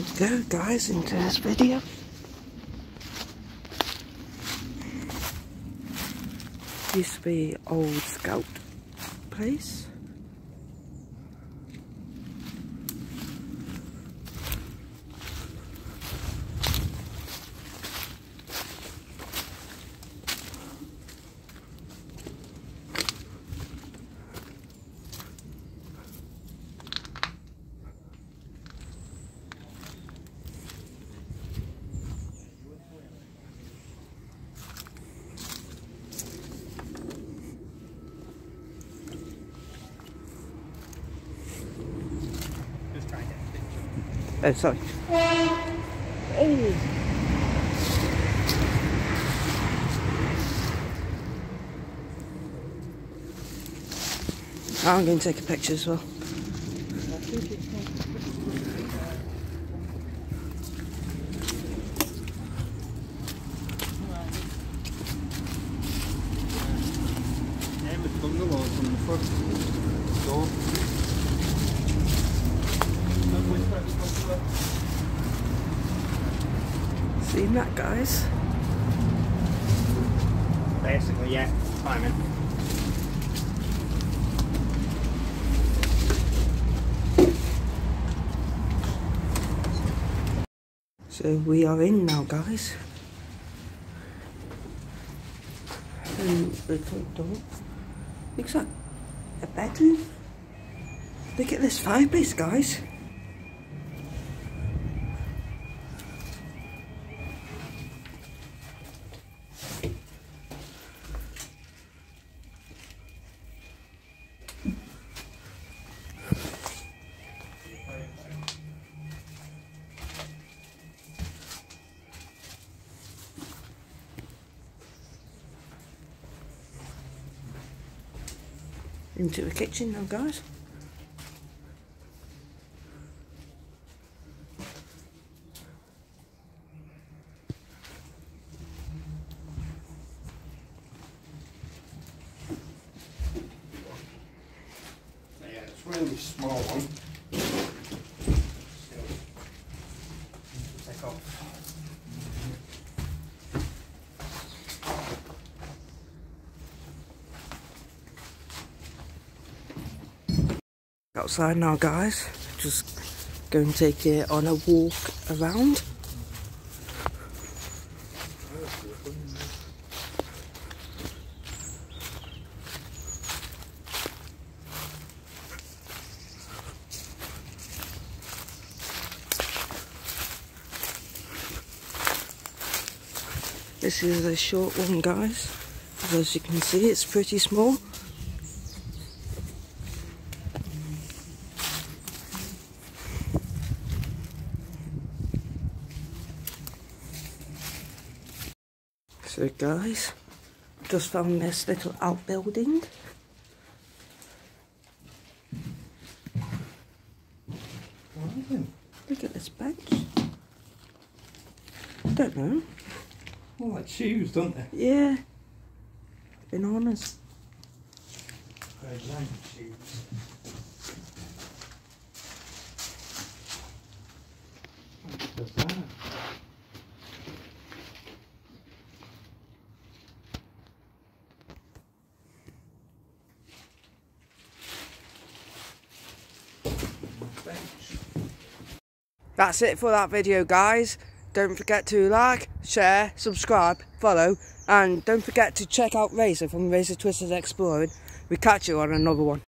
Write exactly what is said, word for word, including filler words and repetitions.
Go guys into this video. Used to be old scout place. Oh, sorry. Oh. I'm going to take a picture as well. Seen that, guys? Basically, yeah, climbing. So we are in now, guys. And the front door looks like a bedroom. Look at this fireplace, guys. Into the kitchen now, guys. Yeah, it's a really small one. Take off. Outside now, guys. Just going to take it on a walk around. This is a short one, guys. As you can see, it's pretty small. So guys, just found this little outbuilding. Look at this bench. I don't know. Oh, like shoes, don't they? Yeah. Bananas. Design shoes. What does that? That's it for that video, guys. Don't forget to like, share, subscribe, follow, and don't forget to check out Razor from Razor Twisted Exploring. We catch you on another one.